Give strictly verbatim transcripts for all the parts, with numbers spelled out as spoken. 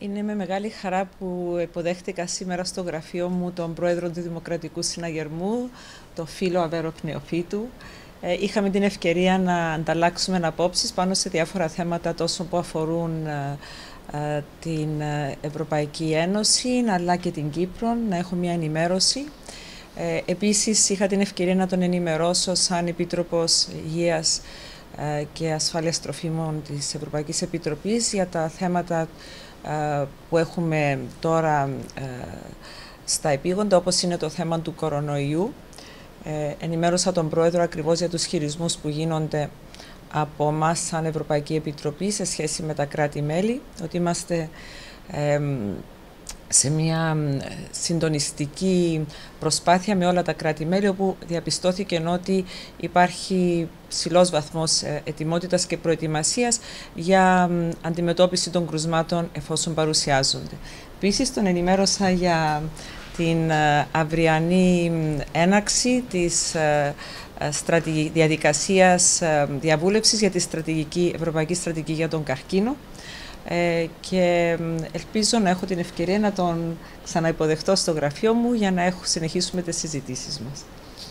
Είναι με μεγάλη χαρά που υποδέχτηκα σήμερα στο γραφείο μου τον πρόεδρο του Δημοκρατικού Συναγερμού, τον φίλο Αβέρο Πνεοφίτου. Είχαμε την ευκαιρία να ανταλλάξουμε απόψεις πάνω σε διάφορα θέματα τόσο που αφορούν την Ευρωπαϊκή Ένωση αλλά και την Κύπρο, να έχω μια ενημέρωση. Επίσης είχα την ευκαιρία να τον ενημερώσω σαν Επίτροπος Υγείας και Ασφάλειας Τροφίμων της Ευρωπαϊκής Επιτροπής για τα θέματα που έχουμε τώρα στα επίγοντα, όπως είναι το θέμα του κορονοϊού. Ενημέρωσα τον Πρόεδρο ακριβώς για τους χειρισμούς που γίνονται από εμάς σαν Ευρωπαϊκή Επιτροπή σε σχέση με τα κράτη-μέλη, ότι είμαστε σε μια συντονιστική προσπάθεια με όλα τα κράτη-μέλη, όπου διαπιστώθηκε ότι υπάρχει ψηλός βαθμός ετοιμότητας και προετοιμασίας για αντιμετώπιση των κρουσμάτων εφόσον παρουσιάζονται. Επίσης, τον ενημέρωσα για την αυριανή έναρξη της διαδικασίας διαβούλευσης για τη στρατηγική, Ευρωπαϊκή Στρατηγική για τον Καρκίνο, Ε, και ελπίζω να έχω την ευκαιρία να τον ξαναυποδεχτώ στο γραφείο μου για να έχω, συνεχίσουμε τις συζητήσεις μας.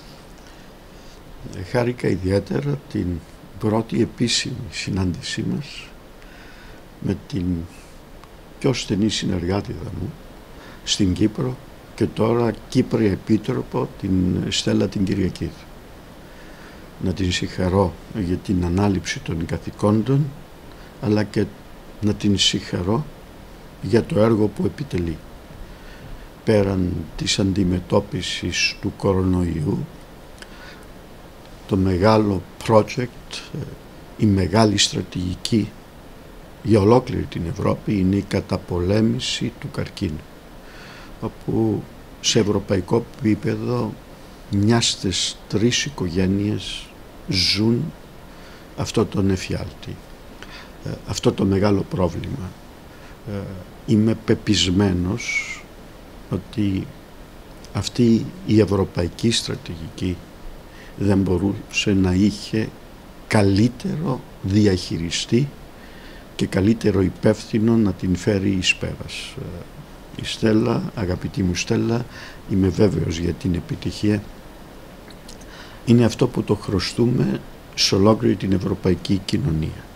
Χάρηκα ιδιαίτερα την πρώτη επίσημη συνάντησή μας με την πιο στενή συνεργάτηδα μου στην Κύπρο και τώρα Κύπρια Επίτροπο, την Στέλλα την Κυριακίδου. Να την συγχαρώ για την ανάληψη των καθηκόντων, αλλά και να την συγχαρώ για το έργο που επιτελεί. Πέραν της αντιμετώπισης του κορονοϊού, το μεγάλο project, η μεγάλη στρατηγική για ολόκληρη την Ευρώπη είναι η καταπολέμηση του καρκίνου, όπου σε ευρωπαϊκό επίπεδο μια στις τρεις οικογένειες ζουν αυτό τον εφιάλτη, αυτό το μεγάλο πρόβλημα. Είμαι πεπισμένος ότι αυτή η ευρωπαϊκή στρατηγική δεν μπορούσε να είχε καλύτερο διαχειριστή και καλύτερο υπεύθυνο να την φέρει εις πέρας. Η Στέλλα, αγαπητή μου Στέλλα, είμαι βέβαιος για την επιτυχία. Είναι αυτό που το χρωστούμε σε ολόκληρη την ευρωπαϊκή κοινωνία.